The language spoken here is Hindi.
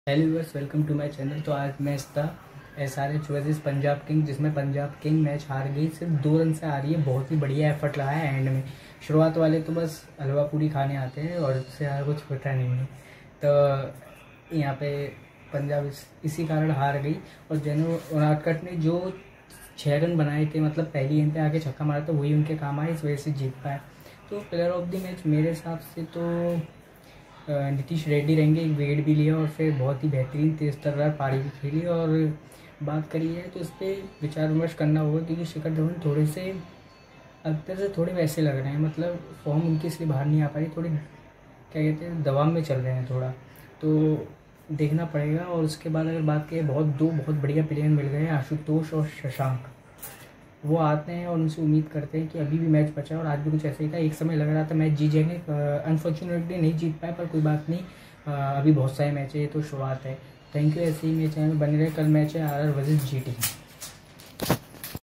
Hello viewers, welcome to my channel. तो आज मैच था SRH वर्सेस पंजाब किंग, जिसमें पंजाब किंग मैच हार गई। सिर्फ 2 रन से आ रही है। बहुत ही बढ़िया एफर्ट लगा है एंड में। शुरुआत वाले तो बस हलवा पूरी खाने आते हैं और उससे ज़्यादा कुछ होता नहीं है। तो यहाँ पे पंजाब इसी कारण हार गई। और जेनो उनादकट ने जो 6 रन बनाए थे, मतलब पहली गेंद पे आके छक्का मारा था, वही उनके काम आए, इस वजह से जीत पाए। तो प्लेयर ऑफ द मैच मेरे हिसाब से तो नीतीश रेड्डी रहेंगे। एक विकेट भी लिया और फिर बहुत ही बेहतरीन तेज तर्रार पारी भी खेली। और बात करी है तो इस पर विचार विमर्श करना होगा, क्योंकि शिखर धवन थोड़े से अंतर से थोड़े वैसे लग रहे हैं। मतलब फॉर्म उनकी इसलिए बाहर नहीं आ पा रही, थोड़ी क्या कहते हैं, दबाव में चल रहे हैं थोड़ा। तो देखना पड़ेगा। और उसके बाद अगर बात करें, दो बहुत बढ़िया प्लेयर मिल गए हैं, आशुतोष और शशांक। वो आते हैं और उनसे उम्मीद करते हैं कि अभी भी मैच बचा है। और आज भी कुछ ऐसा ही था, एक समय लग रहा था मैच जीत जाएंगे। अनफॉर्चुनेटली नहीं जीत पाए, पर कोई बात नहीं। अभी बहुत सारे मैच है, ये तो शुरुआत है। Thank you. ऐसे ही मेरे चैनल बने रहे। कल मैच है RR वर्सेस GT।